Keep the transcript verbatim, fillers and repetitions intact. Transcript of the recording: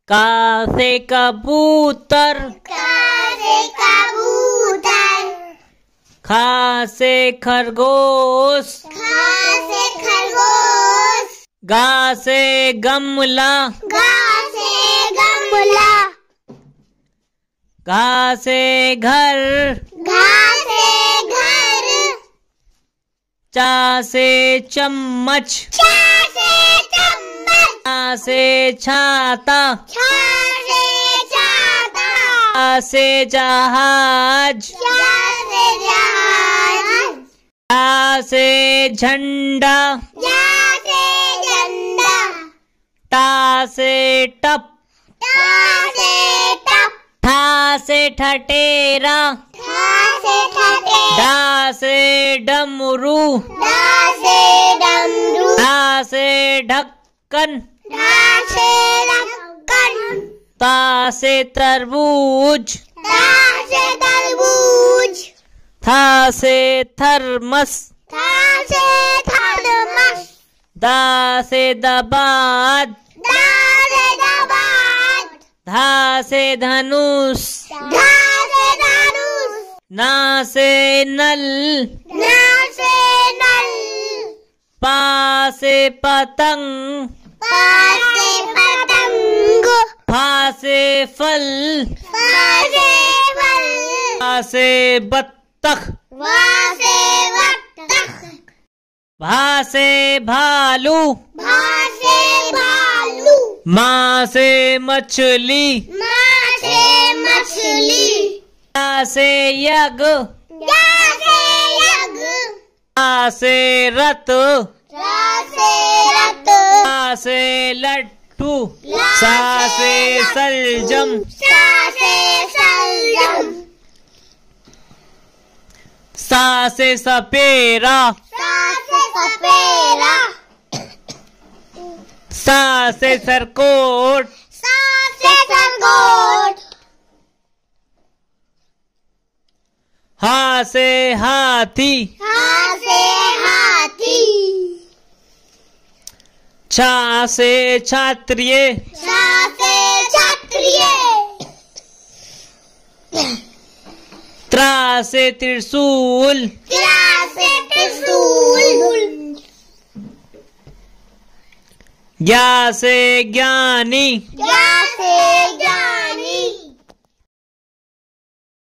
का से कबूतर, का से कबूतर। खा से खरगोश, खा से खरगोश। गा से गमला, गा से गमला। घा से घर, घा से घर। चा से चम्मच, चा से चम्मच। छा से छाता, छा से छाता। जा से जहाज, जा से जहाज। झा से झंडा, जा से झंडा। टा से टप, टा से टप। ठा से ठटेरा, ठा से ठटेरा। डा से डमरू, डा से डमरू। ढा से ढक्कन, ढा से ढक्कन। ता से तरबूज, ता से तरबूज। था से थर्मस, था से थर्मस। दा से दबाद, दा से दबाद। धा से धनुष, धा से धनुष। ना से नल, ना से नल। पा से पतंग, पा से पतंग। फा से फल, फा से फल। आ से बत्तख, वा से बत्तख। भा से भालू, भा से भालू। माँ से मछली, माँ से मछली। या से यज्ञ, या से यज्ञ। आ से रत, रा से रत। आ से लट्टू, ला सा से से लट्टू। सलजम, सा से सलजम। सा से सपेरा, सा से सपेरा। सा से सरकोट, सा से सरकोट। हा से हाथी, हा से हाथी। छा से क्षत्रिय, छा से क्षत्रिय। त्रा से त्रिशूल, त्रा से त्रिशूल। ज्ञा से ज्ञानी, ज्ञा से ज्ञान।